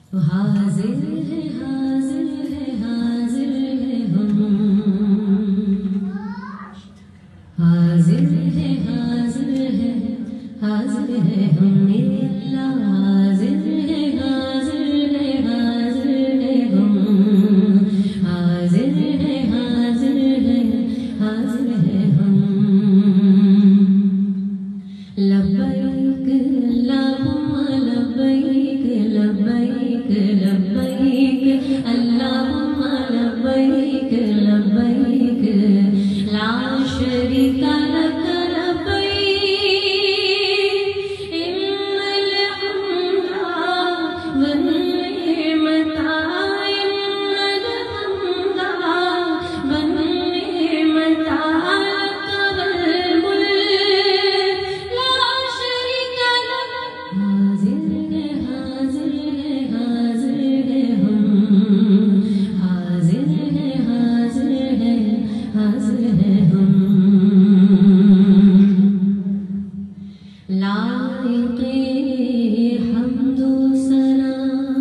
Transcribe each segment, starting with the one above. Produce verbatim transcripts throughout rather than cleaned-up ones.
حاضر ہے حاضر ہے حاضر ہے ہم، حاضر ہے حاضر ہے حاضر ہے ہم، اللہ حاضر ہے حاضر ہے حاضر ہے ہم، حاضر ہے حاضر ہے حاضر ہے ہم، لبیک اللہم لبیک لبیک لبیک اللہم لبیک لبیک لا شریک لک لبیک ان الحمد والنعمت ان الحمد والنعمت لک والملک لا شریک لک، حاضر ہے حاضر ہے حاضر ہے ہم، حاضر ہے حاضر ہے حاضر ہے ہم، لائق حمد و ثنا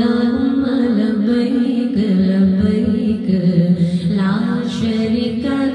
اللهم لبيك لبيك لا شريك